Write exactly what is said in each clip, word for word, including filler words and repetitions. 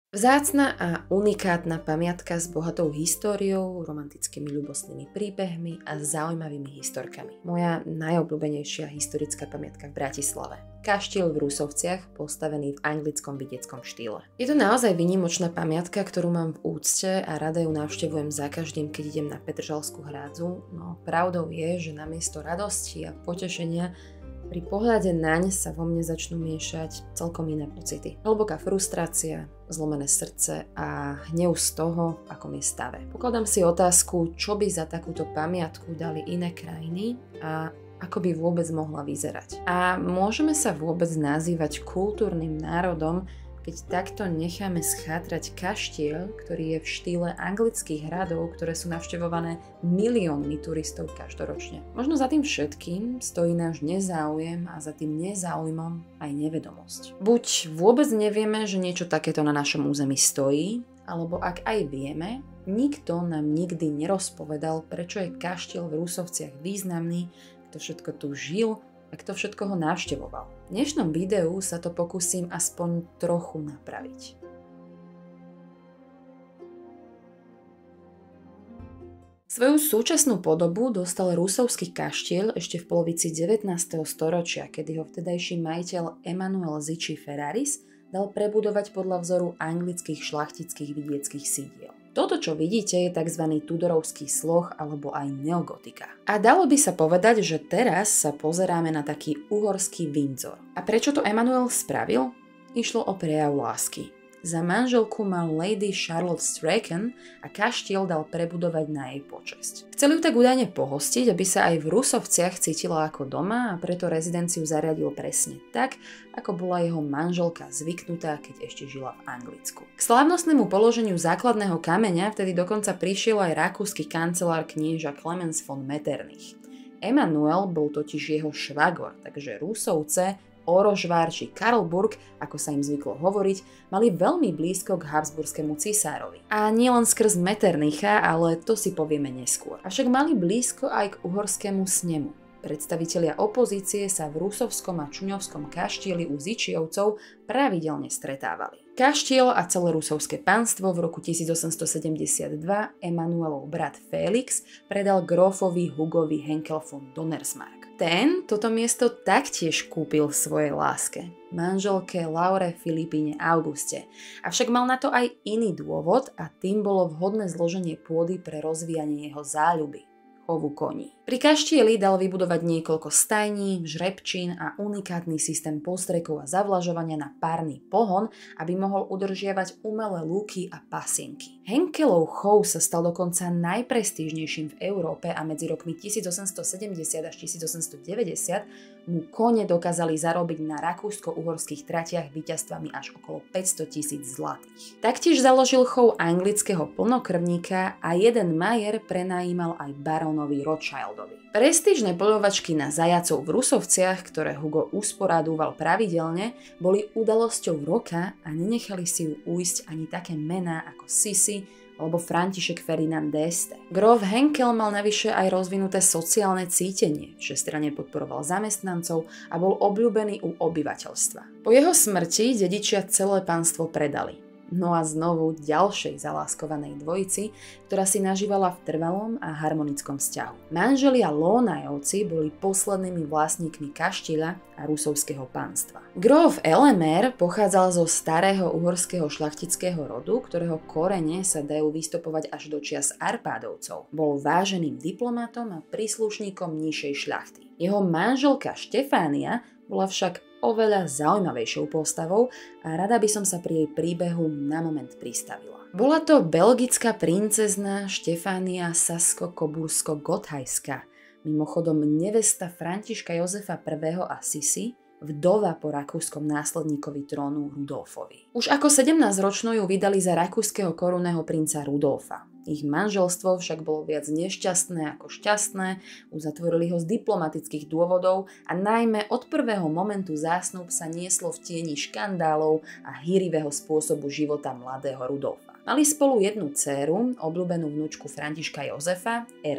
Vzácna a unikátna pamiatka s bohatou históriou, romantickými ľubostnými príbehmi a zaujímavými historkami. Moja najobľúbenejšia historická pamiatka v Bratislave. Kaštiel v Rusovciach, postavený v anglickom vidieckom štýle. Je to naozaj výnimočná pamiatka, ktorú mám v úcte a rada ju navštevujem za každým, keď idem na Petržalskú hrádzu, no pravdou je, že namiesto radosti a potešenia pri pohľade naň sa vo mne začnú miešať celkom iné pocity. Hlboká frustrácia, zlomené srdce a hnev z toho, v akom je stave. Pokladám si otázku, čo by za takúto pamiatku dali iné krajiny a ako by vôbec mohla vyzerať. A môžeme sa vôbec nazývať kultúrnym národom, keď takto necháme schátrať kaštiel, ktorý je v štýle anglických hradov, ktoré sú navštevované miliónmi turistov každoročne. Možno za tým všetkým stojí náš nezáujem a za tým nezáujmom aj nevedomosť. Buď vôbec nevieme, že niečo takéto na našom území stojí, alebo ak aj vieme, nikto nám nikdy nerozpovedal, prečo je kaštiel v Rusovciach významný, kto všetko tu žil a kto všetko ho navštevoval. V dnešnom videu sa to pokúsim aspoň trochu napraviť. Svoju súčasnú podobu dostal rusovský kaštiel ešte v polovici devätnásteho storočia, kedy ho vtedajší majiteľ Emanuel Zichy Ferraris dal prebudovať podľa vzoru anglických šlachtických vidieckých sídiel. Toto, čo vidíte, je tzv. Tudorovský sloh alebo aj neogotika. A dalo by sa povedať, že teraz sa pozeráme na taký uhorský Windsor. A prečo to Emanuel spravil? Išlo o prejav lásky. Za manželku mal Lady Charlotte Strachan a kaštiel dal prebudovať na jej počesť. Chcel ju tak údajne pohostiť, aby sa aj v Rusovciach cítila ako doma a preto rezidenciu zariadil presne tak, ako bola jeho manželka zvyknutá, keď ešte žila v Anglicku. K slávnostnému položeniu základného kameňa vtedy dokonca prišiel aj rakúsky kancelár knieža Clemens von Metternich. Emanuel bol totiž jeho švagor, takže Rusovce, Orožvár či Karlburg, ako sa im zvyklo hovoriť, mali veľmi blízko k habsburskému cisárovi. A nielen skrz Metternicha, ale to si povieme neskôr. Avšak mali blízko aj k uhorskému snemu. Predstavitelia opozície sa v Rusovskom a Čuňovskom kaštieli u Zičiovcov pravidelne stretávali. Kaštiel a celé rusovské pánstvo v roku tisícosemstosedemdesiatdva Emanuelov brat Felix predal grófovi Hugovi Henkel von Donnersmarck. Ten toto miesto taktiež kúpil v svojej láske, manželke Laure Filipine Auguste. Avšak mal na to aj iný dôvod a tým bolo vhodné zloženie pôdy pre rozvíjanie jeho záľuby. Chovu koní. Pri kaštieli dal vybudovať niekoľko stajní, žrebčín a unikátny systém postrekov a zavlažovania na párny pohon, aby mohol udržiavať umelé lúky a pasienky. Henkelov chov sa stal dokonca najprestížnejším v Európe a medzi rokmi tisícosemstosedemdesiat až tisícosemstodeväťdesiat mu kone dokázali zarobiť na rakúsko-uhorských tratiach víťazstvami až okolo päťsto tisíc zlatých. Taktiež založil chov anglického plnokrvníka a jeden majer prenajímal aj barónovi Rothschildovi. Prestížne poľovačky na zajacov v Rusovciach, ktoré Hugo usporádúval pravidelne, boli udalosťou roka a nenechali si ju ujsť ani také mená ako Sisi alebo František Ferdinand d'Este. Gróf Henkel mal navyše aj rozvinuté sociálne cítenie, všestranne podporoval zamestnancov a bol obľúbený u obyvateľstva. Po jeho smrti dedičia celé pánstvo predali. No a znovu ďalšej zaláskovanej dvojici, ktorá si nažívala v trvalom a harmonickom vzťahu. Manželia Lónajovci boli poslednými vlastníkmi kaštieľa a rusovského pánstva. Gróf Elemer pochádzal zo starého uhorského šlachtického rodu, ktorého korene sa dajú vystopovať až do čias Arpádovcov. Bol váženým diplomatom a príslušníkom nižšej šľachty. Jeho manželka Štefánia bola však oveľa zaujímavejšou postavou a rada by som sa pri jej príbehu na moment pristavila. Bola to belgická princezna Štefánia Sasko-Kobursko-Gotthajská, mimochodom nevesta Františka Jozefa I. Assisi, vdova po rakúskom následníkovi trónu Rudolfovi. Už ako sedemnásťročnú ju vydali za rakúskeho korunného princa Rudolfa. Ich manželstvo však bolo viac nešťastné ako šťastné, uzatvorili ho z diplomatických dôvodov a najmä od prvého momentu zásnub sa nieslo v tieni škandálov a hýrivého spôsobu života mladého Rudolfa. Mali spolu jednu dcéru, obľúbenú vnučku Františka Jozefa, Erži.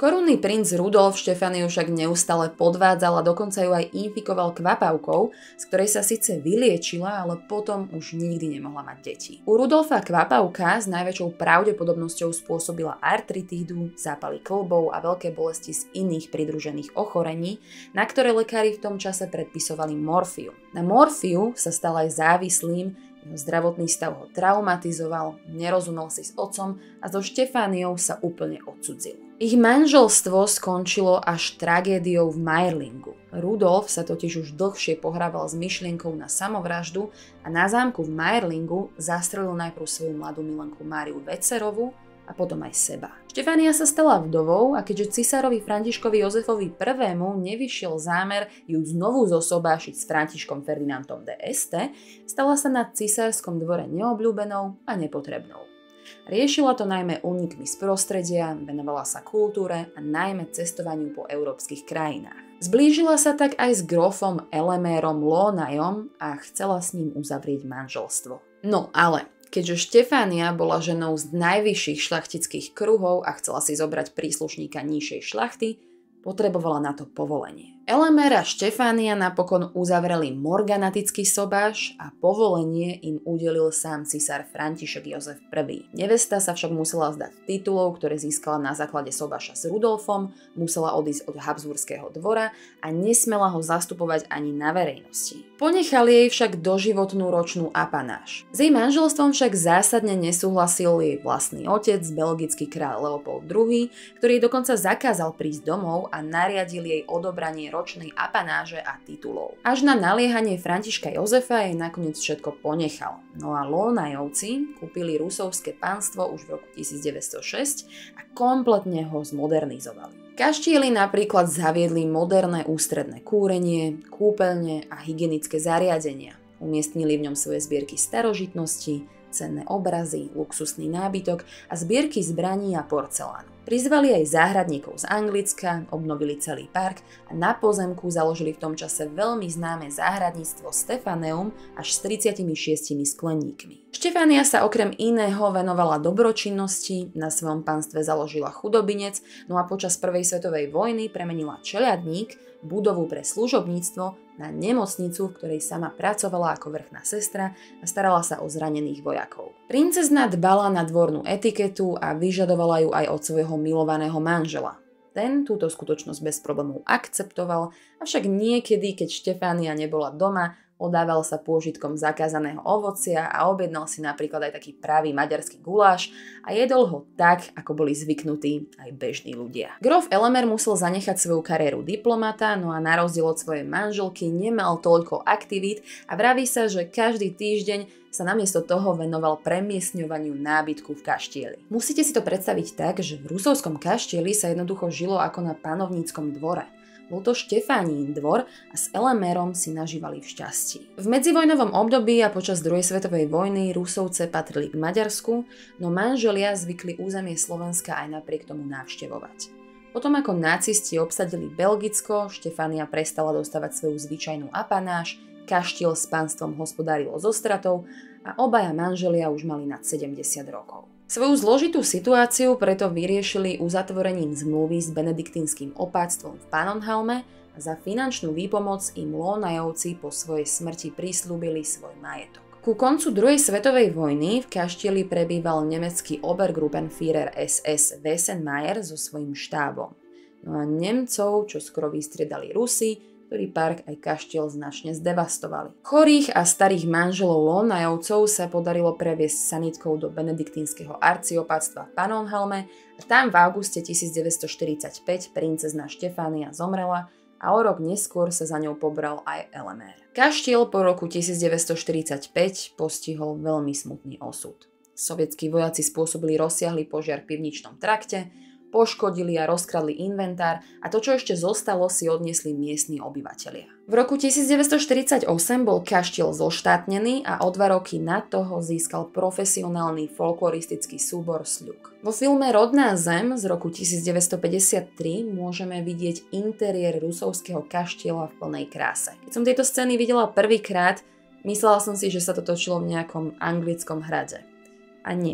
Korunný princ Rudolf Štefániu však neustále podvádzal a dokonca ju aj infikoval kvapavkou, z ktorej sa síce vyliečila, ale potom už nikdy nemohla mať deti. U Rudolfa kvapavka s najväčšou pravdepodobnosťou spôsobila artritídu, zápaly kĺbov a veľké bolesti z iných pridružených ochorení, na ktoré lekári v tom čase predpisovali morfium. Na morfiu sa stal aj závislým, jeho zdravotný stav ho traumatizoval, nerozumel si s otcom a so Štefániou sa úplne odcudzil. Ich manželstvo skončilo až tragédiou v Mayerlingu. Rudolf sa totiž už dlhšie pohrával s myšlienkou na samovraždu a na zámku v Mayerlingu zastrelil najprv svoju mladú milenku Máriu Vecerovú a potom aj seba. Štefánia sa stala vdovou a keďže cisárovi Františkovi Jozefovi prvému nevyšiel zámer ju znovu zosobášiť s Františkom Ferdinandom d'Este, stala sa na cisárskom dvore neobľúbenou a nepotrebnou. Riešila to najmä únikmi z prostredia, venovala sa kultúre a najmä cestovaniu po európskych krajinách. Zblížila sa tak aj s grofom Elemérom Lónajom a chcela s ním uzavrieť manželstvo. No ale keďže Štefánia bola ženou z najvyšších šľachtických kruhov a chcela si zobrať príslušníka nižšej šľachty, potrebovala na to povolenie. Elemér a Štefánia napokon uzavreli morganatický sobáš a povolenie im udelil sám cisár František Jozef prvý. Nevesta sa však musela vzdať titulov, ktoré získala na základe sobáša s Rudolfom, musela odísť od Habsburského dvora a nesmela ho zastupovať ani na verejnosti. Ponechali jej však doživotnú ročnú apanáž. S jej manželstvom však zásadne nesúhlasil jej vlastný otec, belgický kráľ Leopold druhý, ktorý jej dokonca zakázal prísť domov a nariadil jej odobranie ročnej apanáže a titulov. Až na naliehanie Františka Jozefa jej nakoniec všetko ponechal. No a Lónajovci kúpili rusovské pánstvo už v roku tisícdeväťstošesť a kompletne ho zmodernizovali. Kaštieli napríklad zaviedli moderné ústredné kúrenie, kúpeľne a hygienické zariadenia. Umiestnili v ňom svoje zbierky starožitností, cenné obrazy, luxusný nábytok a zbierky zbraní a porcelánu. Prizvali aj záhradníkov z Anglicka, obnovili celý park a na pozemku založili v tom čase veľmi známe záhradníctvo Stefaneum až s tridsiatimi šiestimi skleníkmi. Štefánia sa okrem iného venovala dobročinnosti, na svojom panstve založila chudobinec, no a počas prvej svetovej vojny premenila čeľadník, budovu pre služobníctvo, na nemocnicu, v ktorej sama pracovala ako vrchná sestra a starala sa o zranených vojakov. Princezna dbala na dvornú etiketu a vyžadovala ju aj od svojho milovaného manžela. Ten túto skutočnosť bez problémov akceptoval, avšak niekedy, keď Štefánia nebola doma, odával sa pôžitkom zakázaného ovocia a objednal si napríklad aj taký pravý maďarský guláš a jedol ho tak, ako boli zvyknutí aj bežní ľudia. Grof Elemér musel zanechať svoju kariéru diplomata, no a na rozdiel od svojej manželky nemal toľko aktivít a vraví sa, že každý týždeň sa namiesto toho venoval premiestňovaniu nábytku v kaštieli. Musíte si to predstaviť tak, že v rusovskom kaštieli sa jednoducho žilo ako na panovníckom dvore. Bol to Štefánin dvor a s Elemérom si nažívali v šťastí. V medzivojnovom období a počas druhej svetovej vojny Rusovce patrili k Maďarsku, no manželia zvykli územie Slovenska aj napriek tomu navštevovať. Potom ako nacisti obsadili Belgicko, Štefánia prestala dostávať svoju zvyčajnú apanáž, kaštiel s pánstvom hospodárilo so stratou a obaja manželia už mali nad sedemdesiat rokov. Svoju zložitú situáciu preto vyriešili uzatvorením zmluvy s benediktínskym opáctvom v Pannonhalme a za finančnú výpomoc im Lónajovci po svojej smrti prislúbili svoj majetok. Ku koncu druhej svetovej vojny v kaštieli prebýval nemecký Obergruppenführer es es Wesenmayer so svojím štábom. No a Nemcov, čo skoro vystriedali Rusi, ktorý park aj kaštiel značne zdevastovali. Chorých a starých manželov Lónajovcov sa podarilo previesť sanitkou do benediktínskeho arciopáctva v Pannonhalme a tam v auguste tisícdeväťstoštyridsaťpäť princezna Štefánia zomrela a o rok neskôr sa za ňou pobral aj Elemér. Kaštiel po roku tisícdeväťstoštyridsaťpäť postihol veľmi smutný osud. Sovietskí vojaci spôsobili rozsiahly požiar v pivničnom trakte, poškodili a rozkradli inventár a to, čo ešte zostalo, si odniesli miestni obyvatelia. V roku tisícdeväťstoštyridsaťosem bol kaštiel zoštátnený a o dva roky na toho získal profesionálny folkloristický súbor Sľuk. Vo filme Rodná zem z roku tisícdeväťstopäťdesiattri môžeme vidieť interiér rusovského kaštiela v plnej kráse. Keď som tieto scény videla prvýkrát, myslela som si, že sa to točilo v nejakom anglickom hrade. A nie.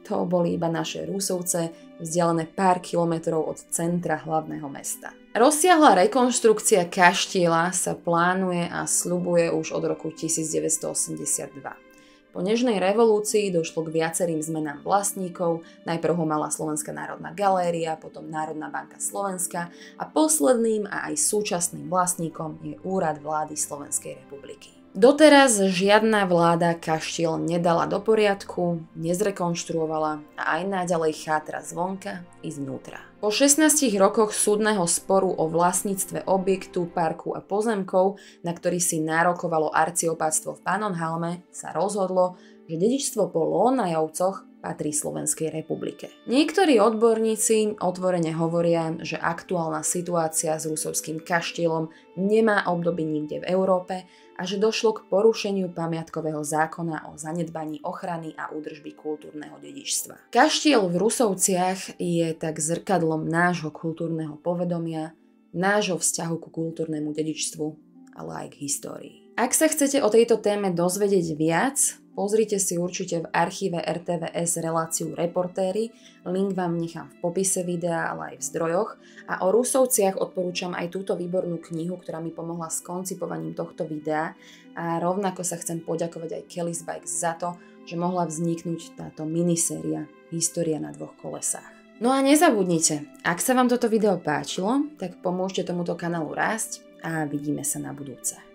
to boli iba naše Rusovce, vzdialené pár kilometrov od centra hlavného mesta. Rozsiahla rekonštrukcia kaštieľa sa plánuje a sľubuje už od roku tisícdeväťstoosemdesiatdva. Po nežnej revolúcii došlo k viacerým zmenám vlastníkov, najprv ho mala Slovenská národná galéria, potom Národná banka Slovenska a posledným a aj súčasným vlastníkom je Úrad vlády Slovenskej republiky. Doteraz žiadna vláda kaštiel nedala do poriadku, nezrekonštruovala a aj naďalej chátra zvonka i zvnútra. Po šestnástich rokoch súdneho sporu o vlastníctve objektu, parku a pozemkov, na ktorý si nárokovalo arciopáctvo v Pannonhalme, sa rozhodlo, že dedičstvo po Lónajovcoch patrí Slovenskej republike. Niektorí odborníci otvorene hovoria, že aktuálna situácia s Rusovským kaštielom nemá obdoby nikde v Európe a že došlo k porušeniu pamiatkového zákona o zanedbaní ochrany a údržby kultúrneho dedičstva. Kaštiel v Rusovciach je tak zrkadlom nášho kultúrneho povedomia, nášho vzťahu ku kultúrnemu dedičstvu, ale aj k histórii. Ak sa chcete o tejto téme dozvedieť viac, pozrite si určite v archíve er té vé es reláciu Reportéri, link vám nechám v popise videa, ale aj v zdrojoch. A o Rusovciach odporúčam aj túto výbornú knihu, ktorá mi pomohla s koncipovaním tohto videa. A rovnako sa chcem poďakovať aj Kelly's Bikes za to, že mohla vzniknúť táto miniséria História na dvoch kolesách. No a nezabudnite, ak sa vám toto video páčilo, tak pomôžte tomuto kanálu rásť a vidíme sa na budúce.